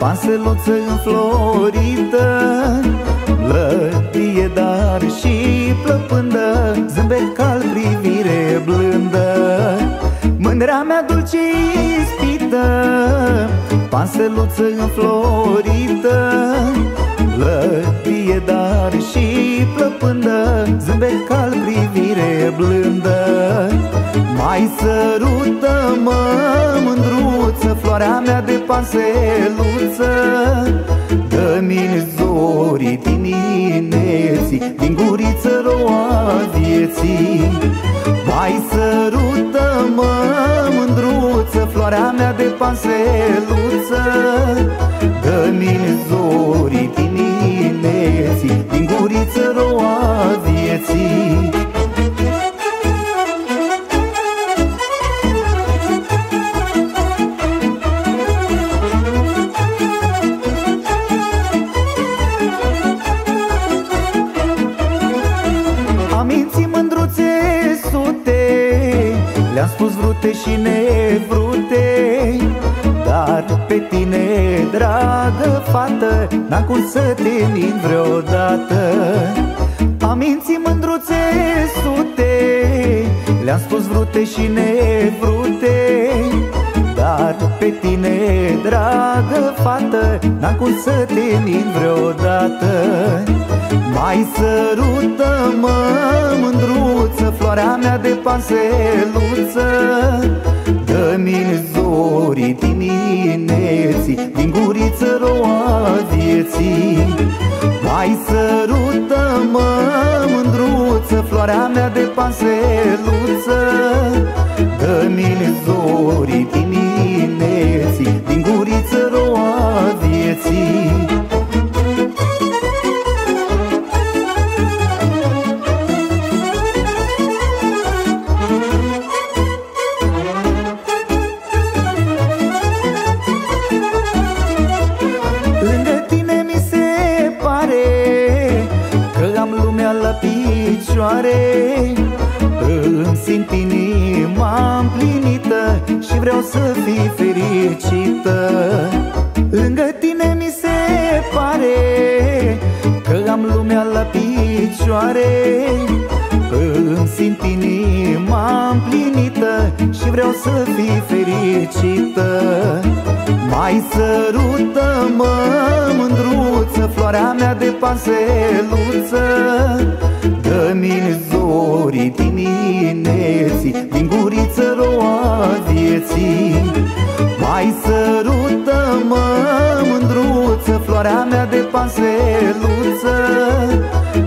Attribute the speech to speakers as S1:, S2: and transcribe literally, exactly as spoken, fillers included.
S1: panseluță înflorită, lătie dar și plăpândă, zâmbet cal, privire blândă. Mândrea mea dulce ispită, panseluță înflorită, lătie dar și plăpândă, zâmbet cal, privire blândă. Mai sărută-mă, mândruță, floarea mea de panseluță, dă-mi zorii dimineții, din guriță roa vieții. Mai sărută-mă, mândruță, floarea mea de panseluță, dă-mi zorii dimineții, din guriță roa vieții. Aminții mândruțe sute, le-am spus vrute și nevrute, dar pe tine, dragă fată, n-am cum să te mint vreodată. Aminții mândruțe sute, le-am spus vrute și nevrute, dar pe tine, dragă fată, n-am cum să te mint vreodată. Mai sărută-mă, mândruță, floarea mea de panseluță, dă-mi zorii dimineții, din guriță roa vieții. Mai sărută-mă, mândruță, floarea mea de panseluță, dă-mi zorii dimineții, din guriță roa vieții. Lângă tine mi se pare că am lumea la picioare, îmi simt inima împlinită și vreau să fii fericită. Lângă tine mi se pare că am lumea la picioare, îmi simt inima împlinită și vreau să fii fericită. Mai sărută-mă, mândruță, floarea mea de panseluță, dă-mi zorii dimineții, din guriță roa vieții. Mai sărută-mă, mândruță, floarea mea de panseluță,